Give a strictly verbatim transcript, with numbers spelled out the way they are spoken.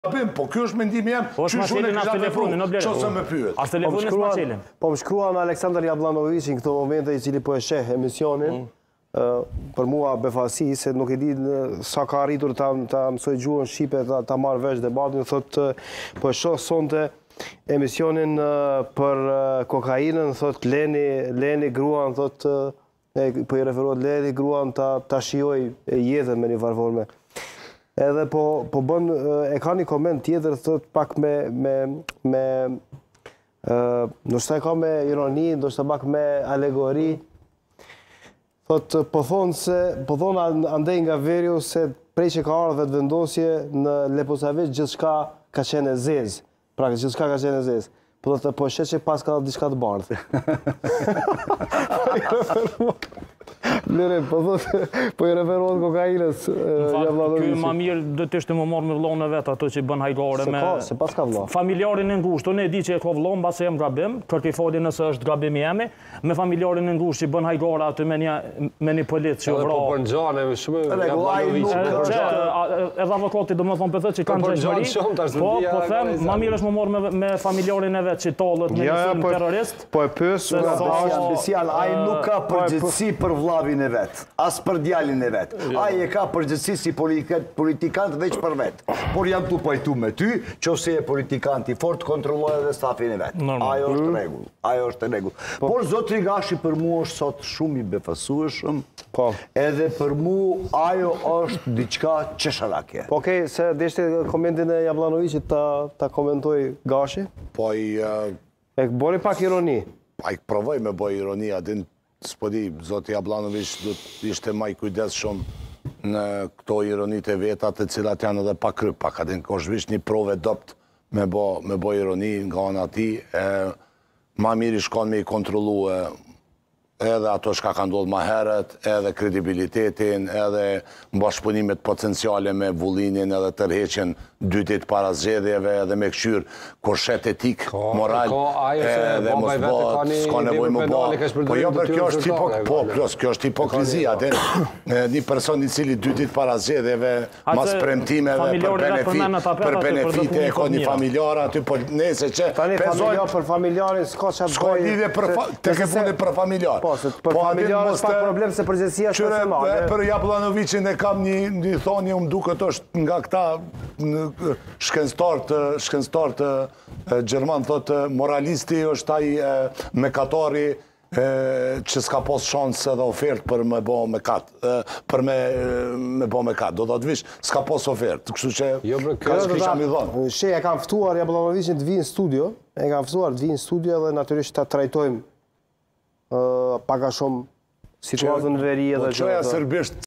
Po kjo është mendimi jam, që shune kisha të pru, që se me pyet. As telefonin s'ma qelin. Po më shkruan Aleksandar Jablanović në këto momente i cili po e sheh emisionin, për mua befasi, se nuk e di sa ka arritur ta mësoj gjuhën shqipe, ta marrë vesh debatin, thot, po e shoh sonte emisionin për kokainën, thot, leni gruan, thot, po i referohet leni gruan ta shioj jetën me një farforme. Edhe po bën, e ka një koment tjetër, thot, pak me, me, nështë e ka me ironi, nështë pak me alegori, thot, po thonë se, po thonë andej nga verju se prej që ka ardhë vetë vendosje në Leposavić gjithçka ka qenë e zezë, pra gjithçka ka qenë e zezë. Po thotë, po shet që pas ka diçka të bardhë. Lere, po thotë, po i referohet kokainës. Në fakt, kjo ma mirë dhe të ishte më marrë me vlonë e vetë, ato që bën hajgare me... Se pas ka vlonë. Familjarin e ngushtë, unë e di që e ka vlonë, base jem gabim, kërkej fali nëse është gabim jemi, me familjarin e ngushtë që bën hajgare aty me një politë që vra... Po për në gjane, shumë... Edhe avokati do më thonë për thët që kanë gjeshmëri, po, po them, ma mirë është më marrë me familjarin e vetë që talët me njësëm terrorist. Po e pësë... Special, ai nuk ka përgjithësi për vllavin e vetë, as për djalin e vetë. Ai e ka përgjithësi si politikant veç për vetë. Por jam tu pajtu me ty, që ose e politikant i fort kontrolloj edhe stafin e vetë. Ajo është regull. Ajo është regull. Por Zotri Gashi për mu është sot shumë i befasueshëm, edhe për mu ajo është diçka qesharake. Po okej, se deshte komentin e Jablanovićit ta komentoj Gashi? Po i... E bori pak ironi. Pa i provoj me boj ironi, adin s'podi, Zoti Jablanović do ishte maj kujdes shumë në këto ironit e vetat të cilat janë edhe pa kryp, pak adin është vish një prove dopt me boj ironi nga anë ati, ma mirë i shkon me i kontrolu edhe ato shka ka ndodhë ma herët, edhe kredibilitetin, edhe bashkëpunimet potenciale me vullinin edhe tërheqen dy ditë para zgjedhjeve, edhe me këshyr kurshet etik, moral, edhe mos bëhet, s'ka nevoj më bëhet. Po jo, për kjo është po, plus, kjo është hipokrizia. Një person i cili dy ditë para zgjedhjeve, mas premtimeve, për benefite, e ka një familjar aty, po nese që... Tani familjar për familjarin, s'ka që s'ka lidhje të ke fundi për familjar. Për familjarë është pak problem se përgjithësia është nëse madhe. Për Jablanovićin e kam një thonje, më duket është nga këta shkencëtar të Gjerman, thotë moralisti është ai mekatari që s'ka pos shansë edhe ofertë për me bo me katë, për me bo me katë, do të të vish, s'ka pos ofertë, kështu që ka që kisha mi dhonë. She, e kam ftuar Jablanovićin të vinë në studio, e kam ftuar të vinë në studio dhe natyrisht ta trajtojmë paka shumë situatën veri edhe... Po qoja sërbisht